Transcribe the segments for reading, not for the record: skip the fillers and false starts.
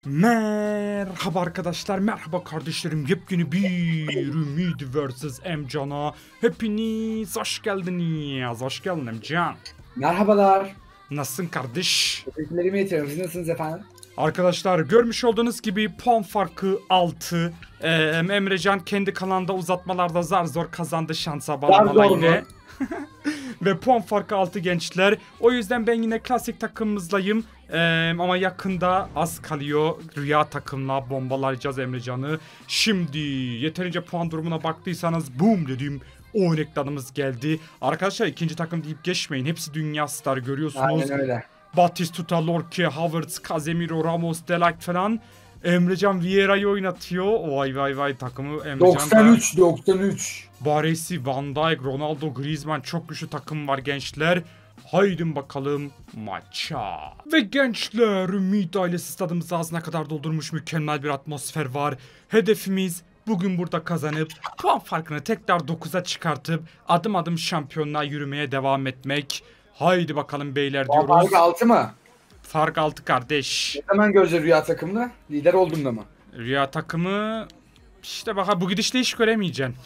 Merhaba arkadaşlar, merhaba kardeşlerim. Yepyeni bir Ümit vs Emcan'a hepiniz hoş geldiniz. Hoş geldin Emcan. Merhabalar. Nasılsın kardeş? Teşekkürlerimi iletiyorum. Siz nasılsınız efendim? Arkadaşlar görmüş olduğunuz gibi puan farkı 6. Emrecan kendi kanalında uzatmalarda zar zor kazandı şansa bağlamalayla. Ve puan farkı 6 gençler. O yüzden ben yine klasik takımımızdayım. Ama yakında az kalıyor. Rüya takımla bombalayacağız Emrecan'ı. Şimdi yeterince puan durumuna baktıysanız boom dediğim oyun ekranımız geldi. Arkadaşlar ikinci takım deyip geçmeyin. Hepsi dünya star görüyorsunuz. Aynen öyle. Batistuta, Lorque, Havertz, Casemiro, Ramos, Delight falan. Emrecan Vieira'yı oynatıyor. Vay vay vay takımı Emrecan 93. Baresi, Van Dijk, Ronaldo, Griezmann çok güçlü takım var gençler. Haydi bakalım maça. Ve gençler Ümit ailesi stadımızı ağzına kadar doldurmuş mükemmel bir atmosfer var. Hedefimiz bugün burada kazanıp puan farkını tekrar 9'a çıkartıp adım adım şampiyonluğa yürümeye devam etmek. Haydi bakalım beyler diyoruz. Fark 6 mı? Fark 6 kardeş. Hemen göreceğiz Rüya takımını. Lider olduğunda mı? Rüya takımı işte bak bu gidişle hiç göremeyeceksin.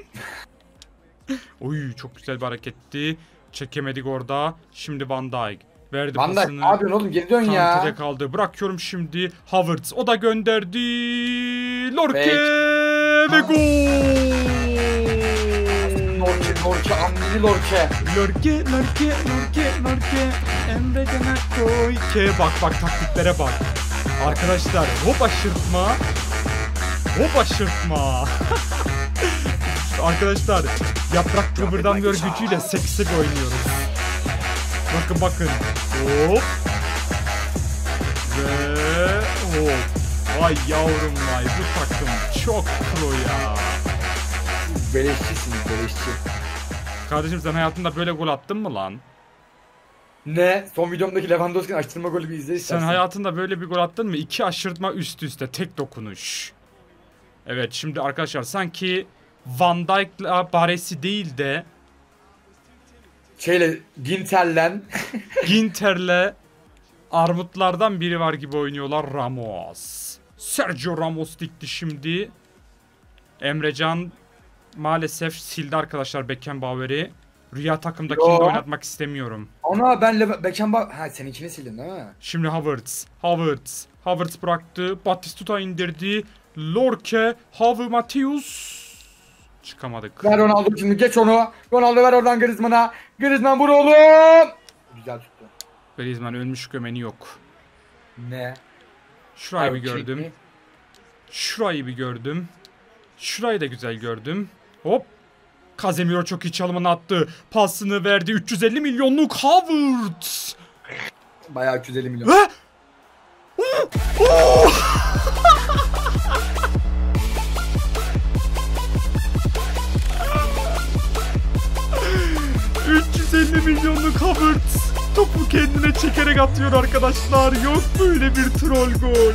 Oy çok güzel bir hareketti. Çekemedik orada. Şimdi Van Dijk. Verdi Van Dijk pasını. ne yapıyorsun oğlum? Geri dön ya. Kante'de kaldı. Bırakıyorum şimdi. Havertz. O da gönderdi. Lorque ve gol. Lorque, Amnili Lorque. Lorque. Emrecan'a koy. Bak taktiklere bak. Arkadaşlar hop aşırtma. Arkadaşlar yaprak kıvırdamıyor gücüyle seksi oynuyoruz. Bakın. Hop. Ve hop. Vay yavrum vay bu takım çok pro ya. Beleşçisiniz beleşçi. Kardeşim sen hayatında böyle gol attın mı lan? Ne? Son videomdaki Lewandowski'nin açtırma golü bir izle istersen. Sen hayatında böyle bir gol attın mı? 2 aşırtma üst üste tek dokunuş. Evet şimdi arkadaşlar sanki Van Dijk'la Baresi değil de Ginter'le armutlardan biri var gibi oynuyorlar. Ramos. Sergio Ramos dikti şimdi. Emrecan maalesef sildi arkadaşlar Beckenbauer'i. Rüya takımdakini de oynatmak istemiyorum. Ana ben Beckenbauer... Ha seninkini sildin değil mi? Şimdi Havertz bıraktı. Batistuta indirdi. Lorque, Matthews. Çıkamadık. Ver Ronaldo şimdi geç onu. Ronaldo ver oradan Griezmann'a. Griezmann vur oğlum. Güzel tuttu. Griezmann ölmüş gömeni yok. Ne? Şurayı bir gördüm. Şurayı da güzel gördüm. Hop. Casemiro çok iyi çalımını attı. Pasını verdi. 350 milyonluk Havertz. Bayağı 350 milyon. Ha? 350 milyonluk Havertz topu kendine çekerek atıyor arkadaşlar. Yok böyle bir troll gol.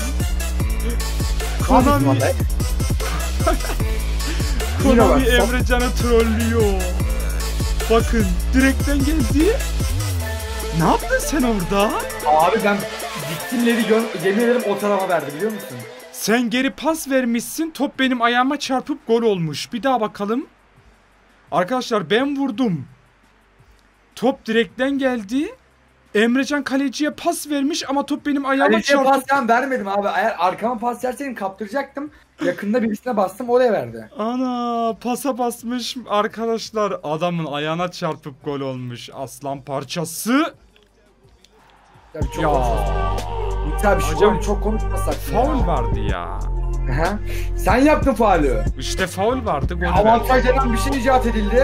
Konami Emrecan'ı trollüyor. Bakın direkten geldi. Ne yaptın sen orada? Abi ben diktimleri yemin ederim o tarafa verdi biliyor musun? Sen geri pas vermişsin. Top benim ayağıma çarpıp gol olmuş. Bir daha bakalım. Arkadaşlar ben vurdum. Top direkten geldi. Emrecan kaleciye pas vermiş ama top benim ayağıma çarpıp... Kaleciye pas vermedim abi. Eğer arkama pas verseydim kaptıracaktım. Yakında birisine bastım oraya verdi. Ana pasa basmış arkadaşlar. Adamın ayağına çarpıp gol olmuş. Aslan parçası. Ya bir şey çok konuşmasak. Faul vardı ya. Sen yaptın faulü. İşte faul vardı. Avantaj denen bir şey icat edildi.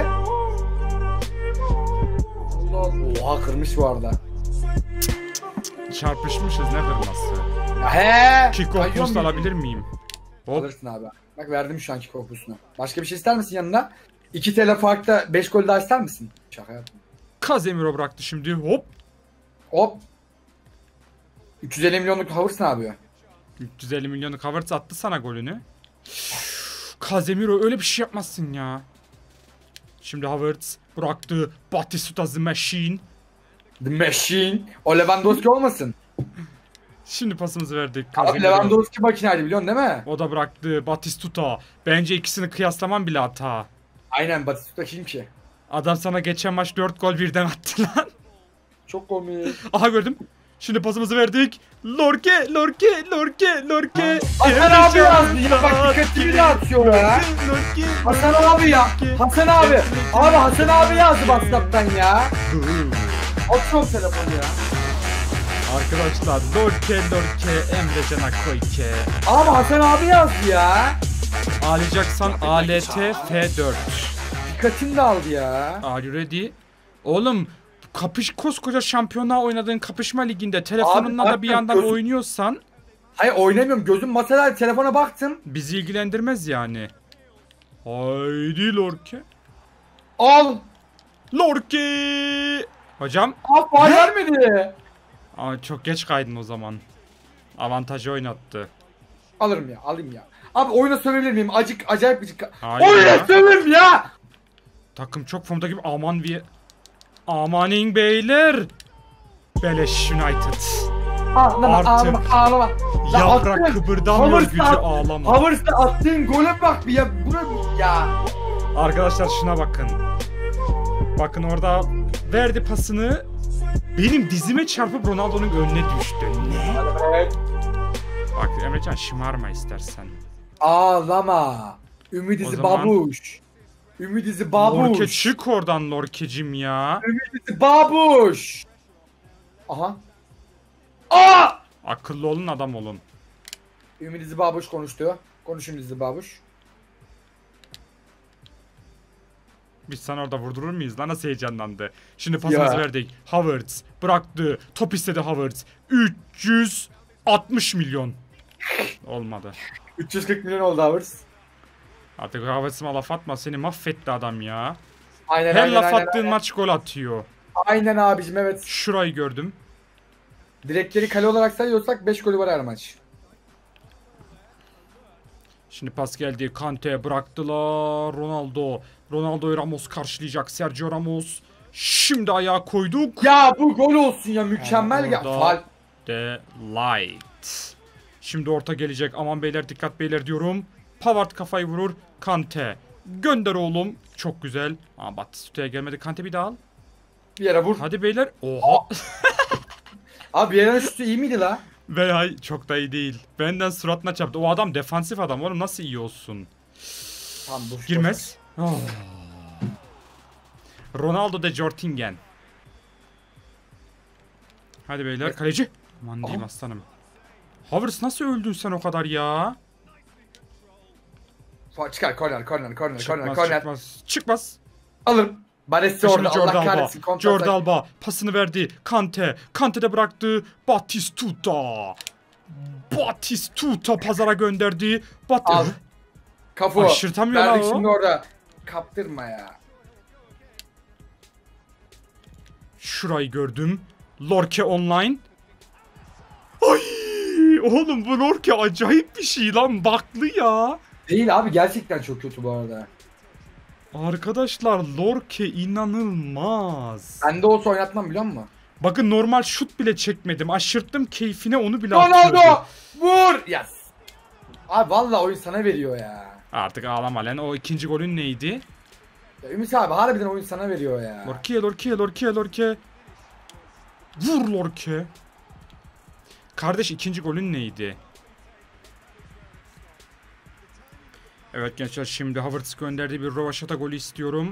Oha kırmış bu arada. Çarpışmışız ne kırması. Kick-off boost alabilir miyim? Hop. Alırsın abi. Bak verdim şu an kick-off boost'unu. Başka bir şey ister misin yanında? 2 TL farkta 5 gol daha ister misin? Şaka yaptım. Casemiro bıraktı şimdi. Hop. 350 milyonluk Havertz ne yapıyor? 350 milyonluk Havertz attı sana golünü. Casemiro öyle bir şey yapmazsın ya. Şimdi Havertz bıraktı. Batistuta the Machine. The Machine. O Lewandowski olmasın? Şimdi pasımızı verdik. Abi Lewandowski makinaydı biliyorsun değil mi? O da bıraktı. Batistuta. Bence ikisini kıyaslamam bile hata. Aynen, Batistuta kim ki? Adam sana geçen maç 4 gol birden attı lan. Çok komik. Aha gördüm. Şimdi pasımızı verdik. Lorke. Hasan abi yazdı ya, bak dikkatimi de atıyor ya. Hasan abi ya. Hasan abi. Abi Hasan abi yazdı WhatsApp'tan ya. Atıyorum telefonu ya. Arkadaşlar Lorke Emrecan Akoyke. Abi Hasan abi yazdı ya. Ağlayacaksan ALT F4. Dikkatim de aldı ya. Are you ready? Oğlum koskoca şampiyonluğa oynadığın kapışma liginde telefonunla Abi, da bir yandan oynuyorsan Hayır oynamıyorum. Gözüm masada, telefona baktım. bizi ilgilendirmez yani. Haydi Lorke. Al. Lorke. Hocam. Abi faul vermedi. Aa, çok geç kaydın o zaman. Avantajı oynattı. Alırım ya, alayım ya. Abi oyuna sövebilir miyim? Acayip bir Hayır oyuna ya. söverim ya. Takım çok formda gibi. Amanin beyler. Beleş United. Ağlama. Yaprak attın. kıpırdamıyor gücü ağlama. Havers'ta attığın gole bak bir ya. Bu ne ya? Arkadaşlar şuna bakın. Bakın orada verdi pasını. Benim dizime çarpıp Ronaldo'nun önüne düştü. Ne? Evet. Bak Emrecan şımarma istersen. Ağlama. O Ümidizi zaman- babuş. Ümidizi Lorke babuş. çık oradan Lorkecim ya. Ümidizi babuş. Aha. Aa! Akıllı olun adam olun. Ümidizi babuş konuştu. Konuş Ümidizi babuş. Biz sana orada vurdurur muyuz lan, nasıl heyecanlandı. Şimdi pasımızı Ya. verdik. Havertz bıraktı. Top istedi Havertz. 360 milyon. Olmadı. 340 milyon oldu Havers. Artık Havertz'ıma laf atma, seni mahvetti adam ya. Aynen Her aynen laf aynen. attığın maç gol atıyor. Aynen abicim, evet. Şurayı gördüm. Direkleri kale olarak sayıyorsak 5 golü var her maç. Şimdi pas geldi. Kante bıraktılar. Ronaldo'yu Ramos karşılayacak. Sergio Ramos. Şimdi ayağa koyduk. Ya bu gol olsun ya, mükemmel ya. Orada Faul. The Light. Şimdi orta gelecek. Aman beyler, dikkat beyler diyorum. Pavard kafayı vurur. Kante. Gönder oğlum. Çok güzel. Aa, Batistuta'ya gelmedi. Kante bir daha al. Bir yere vur. Hadi beyler. Oha. Abi bir yere şutu iyi miydi la? Ve hay çok da iyi değil. Benden suratına çarptı. O adam defansif adam oğlum, nasıl iyi olsun? Tamam boş. Girmez. Oh. Ronaldo de Jortingen. Hadi beyler, kaleci. Aman diyeyim aslanım. Havertz nasıl öldün sen o kadar ya? Çıkar korner. Çıkmaz. Alırım. Baresi Şimdi orada, Jordi Allah Alba. kahretsin. Jordi Alba pasını verdi. Kante de bıraktı. Batistuta pazara gönderdi. Al. Kafu. Aşırtamıyor lan Verdik o. şimdi orada. Kaptırma ya. Şurayı gördüm. Lorke online. Ay oğlum, bu Lorke acayip bir şey lan, baklı ya. Değil abi, gerçekten çok kötü bu arada. Arkadaşlar Lorke inanılmaz. Ben de olsa oynatmam biliyor musun? Bakın normal şut bile çekmedim. Aşırttım keyfine, onu bile atıyordum. Ronaldo! Vur! Yes! Abi vallahi oyun sana veriyor ya. Artık ağlama lan. O ikinci golün neydi? Ya Ümit abi harbiden oyun sana veriyor ya. Lorke. Vur Lorke. Kardeş, ikinci golün neydi? Evet gençler, şimdi Havertz gönderdiği bir rövaşata golü istiyorum.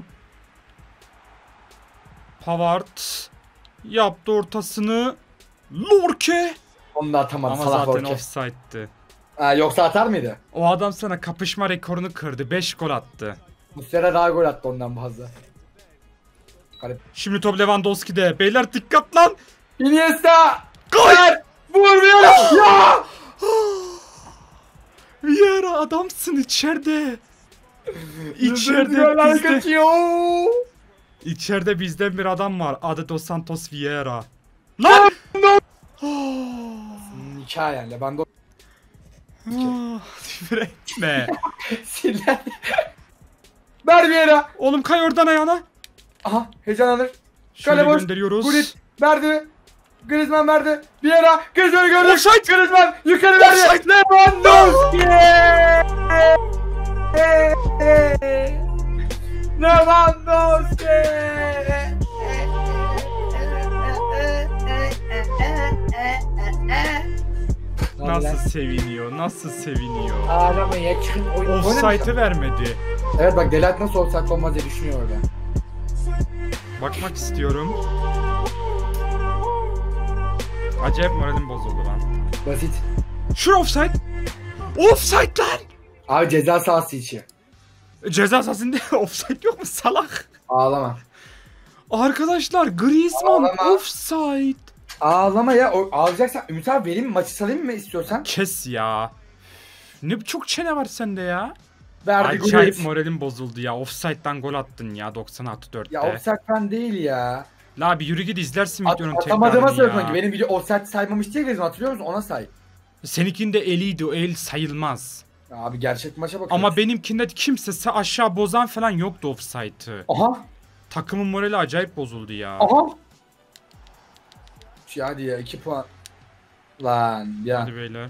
Pavard yaptı ortasını. Lorke. Onu da atamadı Ama salak zaten Lorke. offside'dı. Yoksa atar mıydı? O adam sana kapışma rekorunu kırdı. 5 gol attı. Muslera daha gol attı ondan fazla. Garip. Şimdi top Lewandowski'de. Beyler dikkat lan. Iniesta! Gol! Ver! Vur bir ya! Vieira adamsın içeride. Diyorlar, bizde. kaçıyor. İçeride bizden bir adam var. Adı Dos Santos Vieira. Lan! Hikaye ben de Küfür etme. sinirlen. Ver bir yere. Oğlum kay oradan ayağına. Aha heyecanlanır. Şöyle Kale boş. gönderiyoruz. Gullit verdi. Griezmann verdi. Vieira. Griezmann'ı gördü. Offside. Griezmann yukarı verdi. Offside. Lewandowski. Lewandowski. Nasıl seviniyor, nasıl seviniyor. Ağlamaya çıkın. Offside'ı vermedi. Evet bak Delat nasıl offside olmaz diye düşünüyor orada. Bakmak istiyorum. Acayip moralim bozuldu lan. Basit. Şura offside. Offside lan. Abi ceza sahası içi. Ceza sahasında offside yok mu salak? Ağlama. Arkadaşlar Griezmann Ağlama. offside. Ağlama ya. Ağlayacaksan Ümit abi vereyim mi? Maçı salayım mı istiyorsan? Kes ya. Ne çok çene var sende ya. Verdi Acayip Gullit. moralim bozuldu ya. Offside'dan gol attın ya 96-4'te. Ya offside falan değil ya. La bir yürü git izlersin videonun Atamadığıma tekrarını söylemek. ya. Benim video offside saymamış diye Griezmann hatırlıyor musun? Ona say. Seninkinde eliydi, o el sayılmaz. Ya abi gerçek maça bakıyoruz. Ama benimkinde kimse aşağı bozan falan yoktu offside'ı. Aha. Takımın morali acayip bozuldu ya. Aha. Ya hadi ya 2 puan. Lan ya. Hadi beyler.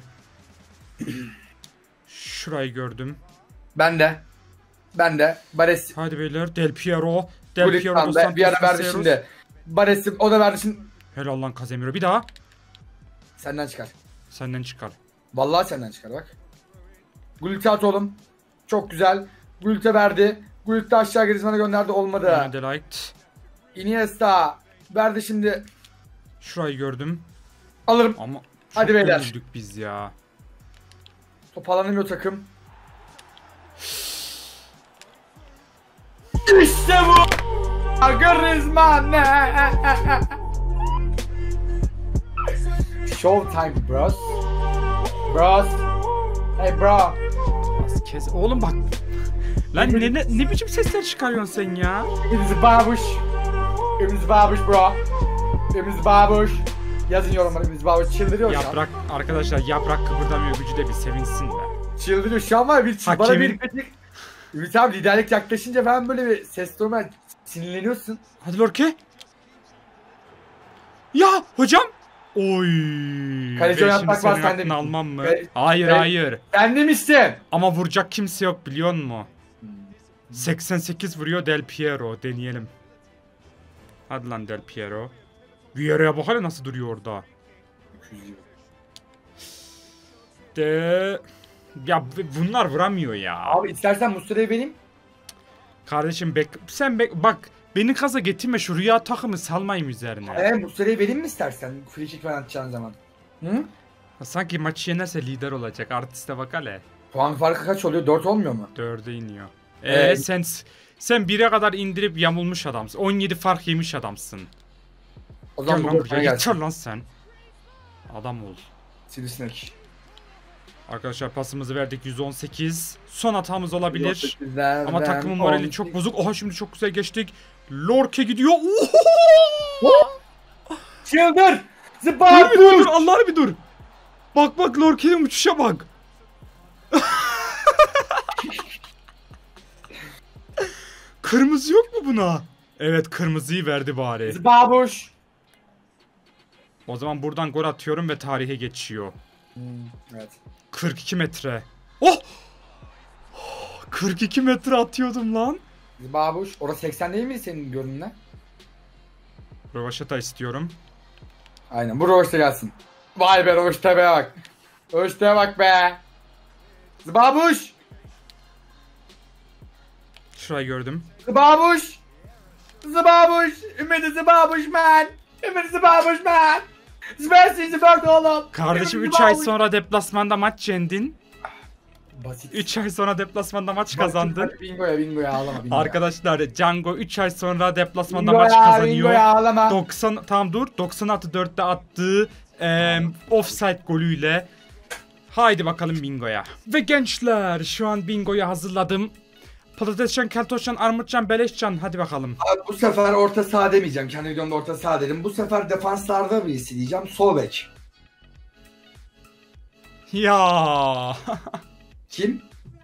Şurayı gördüm. Ben de. Bares. Hadi beyler. Del Piero. Del Gullit Piero lan dos be. Santos Bir ara verdi Caseros. şimdi. Bares'i o da verdi şimdi. Helal lan Casemiro. Bir daha. Senden çıkar. Senden çıkar. Vallahi senden çıkar bak. Gullit'e at oğlum. Çok güzel. Gullit'e verdi. Gullit'e aşağı Griezmann'a gönderdi olmadı. Yine de light. Iniesta verdi şimdi. Şurayı gördüm. Alırım. Ama Hadi çok beyler. üzüldük biz ya. Toparlanıyor takım. İşte bu. Griezmann. Showtime bros. Bros. Hey bro. Az kes. Oğlum bak. Lan ne biçim sesler çıkarıyorsun sen ya? Ümit Babuş. Ümit Babuş bro. Ümit Babuş. Yazın yorumlara Ümit Babuş çıldırıyor şu an. Yaprak arkadaşlar yaprak kıpırdamıyor, gücü de bir sevinsin be. Çıldırıyor şu an var bir bana Hakemin- bir kritik. Ümit abi liderlik yaklaşınca ben böyle bir ses duruma sinirleniyorsun. Hadi Lorke. Ya hocam. Oy. Kaleci Ben oynatmak şimdi var, senin sen de hakkını misin? almam mı? Ve- Hayır ve- hayır. Sen demiştin. Ama vuracak kimse yok biliyor musun? 88 vuruyor Del Piero. Deneyelim. Hadi lan Del Piero. Vieira'ya bak hele nasıl duruyor orada. De... Ya bunlar vuramıyor ya. Abi istersen Muslera'yı vereyim. Kardeşim bak beni kaza getirme, şu rüya takımı salmayayım üzerine. Muslera'yı vereyim mi istersen? Free kick falan atacağın zaman. Hı? Sanki maçı yenerse lider olacak. Artiste bak hele. Puan farkı kaç oluyor? 4 olmuyor mu? 4'e iniyor. Evet. Sen 1'e kadar indirip yamulmuş adamsın. 17 fark yemiş adamsın. O Gel zaman lan bu buraya. buraya gelsin. Yeter lan sen. Adam ol. Sivrisinek. Arkadaşlar pasımızı verdik 118. Son hatamız olabilir. 18'lerden Ama takımın morali 18. çok bozuk. Oha şimdi çok güzel geçtik. Lorke gidiyor. Çıldır! Dur Zıplar! bir dur. Allah'ını bir dur. Bak Lorke'nin uçuşa bak. Kırmızı yok mu buna? Evet kırmızıyı verdi bari. Babuş! O zaman buradan gol atıyorum ve tarihe geçiyor. Evet. 42 metre. Oh! 42 metre atıyordum lan. Babuş. Orası 80 değil mi senin görünümle? Rövaşata istiyorum. Aynen bu Roş'ta gelsin. Vay be Roş'ta be bak. Roş'ta bak be. Zıbabuş. Şurayı gördüm. Zıbabuş. Zıbabuş. Ümidi Zıbabuş man. Ümidi Zıbabuş man. Zıbabuş Zıbabuş oğlum. Kardeşim Ümidi 3 ay Zıbabuş. sonra deplasmanda maç yendin. Basit. 3 ay sonra deplasmanda maç kazandın. Bingoya ağlama bingoya. Arkadaşlar Django 3 ay sonra deplasmanda Bingoya, maç kazanıyor. bingoya ağlama. 96-4'te attığı offside golüyle. Haydi bakalım bingoya. Ve gençler şu an bingoyu hazırladım. Patatescan, keltoşcan, armutcan, beleşcan, hadi bakalım. Abi bu sefer orta saha demeyeceğim. Kendi videomda orta saha dedim. Bu sefer defanslarda birisi diyeceğim. Sol bek. Ya. Kim?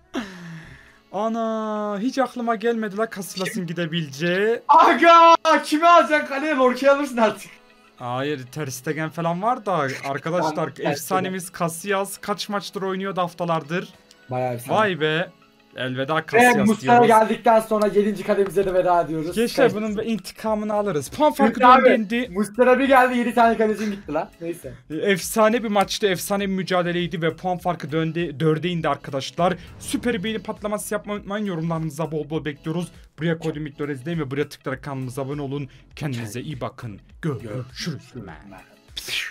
Ana hiç aklıma gelmedi la Casillas'ın gidebileceği. Aga! Kimi alacaksın kaleye? Lorke'yi alırsın artık. Hayır, Ter Stegen falan var da arkadaşlar Ter Stegen. efsanemiz Casillas kaç maçtır oynuyordu haftalardır. Bayağı efsane. Vay be. Elveda Ve Casillas Muslera diyoruz. geldikten sonra 7. kademize de veda ediyoruz. Gençler bunun bir intikamını alırız. Puan farkı Abi, döndü. Muslera bir geldi 7 tane kalecin gitti lan. Neyse. Efsane bir maçtı, efsane bir mücadeleydi ve puan farkı döndü, 4'e indi arkadaşlar. Süper beğeni patlaması yapmayı unutmayın. Yorumlarınıza bol bol bekliyoruz. Buraya koydum miktarınızı değil mi? Buraya tıklayarak kanalımıza abone olun. Kendinize iyi bakın. Görüşürüz.